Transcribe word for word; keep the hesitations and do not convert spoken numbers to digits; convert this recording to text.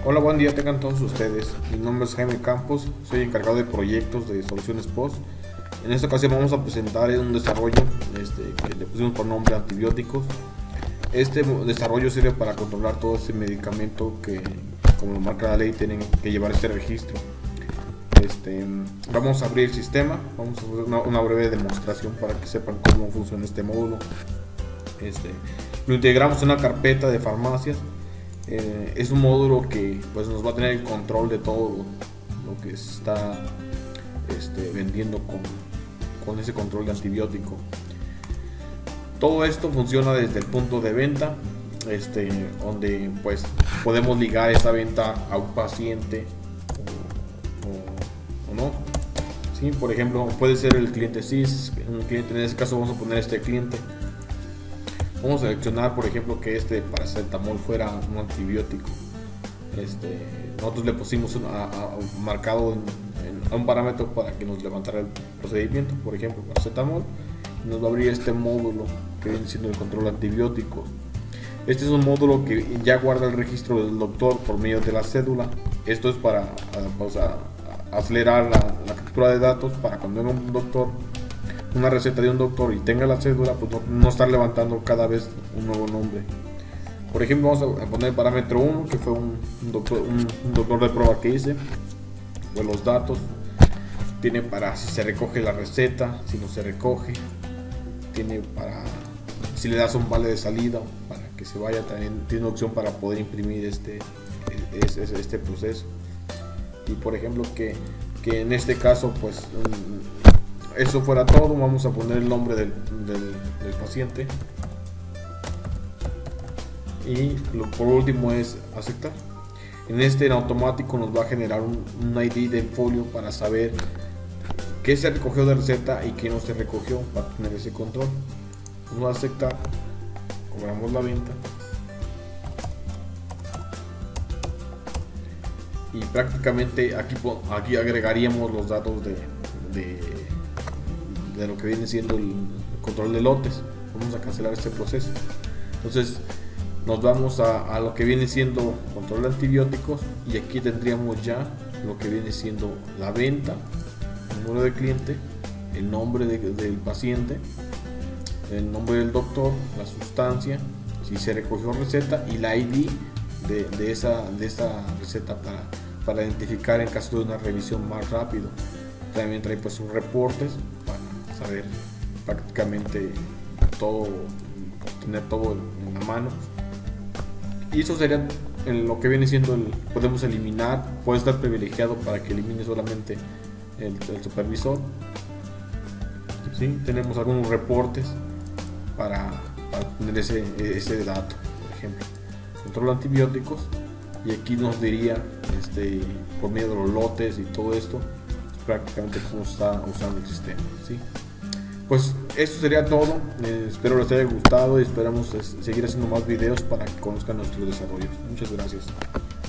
Hola, buen día tengan todos ustedes. Mi nombre es Jaime Campos, soy encargado de proyectos de soluciones post. En esta ocasión vamos a presentar un desarrollo este, que le pusimos por nombre antibióticos. Este desarrollo sirve para controlar todo ese medicamento que, como lo marca la ley, tienen que llevar este registro. Este, vamos a abrir el sistema, vamos a hacer una, una breve demostración para que sepan cómo funciona este módulo. Este, lo integramos en una carpeta de farmacias. Eh, es un módulo que pues, nos va a tener el control de todo lo que se está este, vendiendo con, con ese control de antibiótico. Todo esto funciona desde el punto de venta, este, donde pues podemos ligar esa venta a un paciente o, o, o no. ¿Sí? Por ejemplo, puede ser el cliente S I S, un cliente, en este caso vamos a poner este cliente. Vamos a seleccionar, por ejemplo, que este paracetamol fuera un antibiótico. Este, nosotros le pusimos un, a, a, marcado en, en, a un parámetro para que nos levantara el procedimiento, por ejemplo, paracetamol. Nos va a abrir este módulo que viene siendo el control de antibióticos. Este es un módulo que ya guarda el registro del doctor por medio de la cédula. Esto es para a, pues a, a acelerar la, la captura de datos para cuando venga un doctor, una receta de un doctor y tenga la cédula, pues no, no estar levantando cada vez un nuevo nombre. Por ejemplo, vamos a poner el parámetro uno, que fue un, un, doctor, un, un doctor de prueba que hice, de los datos. Tiene para si se recoge la receta, si no se recoge. Tiene para si le das un vale de salida para que se vaya, también tiene una opción para poder imprimir este, este, este proceso. Y por ejemplo que, que en este caso pues eso fuera todo, vamos a poner el nombre del, del, del paciente y lo, por último es aceptar. En este en automático nos va a generar un, un I D de folio para saber qué se recogió de receta y qué no se recogió, para tener ese control. Vamos a aceptar, cobramos la venta y prácticamente aquí, aquí agregaríamos los datos de, de de lo que viene siendo el control de lotes. Vamos a cancelar este proceso. Entonces nos vamos a, a lo que viene siendo control de antibióticos y aquí tendríamos ya lo que viene siendo la venta, el número de cliente, el nombre de, del paciente, el nombre del doctor, la sustancia, si se recogió receta y la I D de, de, esa, de esa receta para, para identificar en caso de una revisión más rápido. También trae pues un reportes para saber prácticamente todo, tener todo en la mano. Y eso sería lo que viene siendo el, podemos eliminar, puede estar privilegiado para que elimine solamente el, el supervisor. ¿Sí? Tenemos algunos reportes para, para tener ese, ese dato, por ejemplo, control de antibióticos, y aquí nos diría este, por medio de los lotes y todo esto prácticamente cómo está usando el sistema, ¿sí? Pues esto sería todo. Eh, espero les haya gustado y esperamos es, seguir haciendo más videos para que conozcan nuestros desarrollos. Muchas gracias.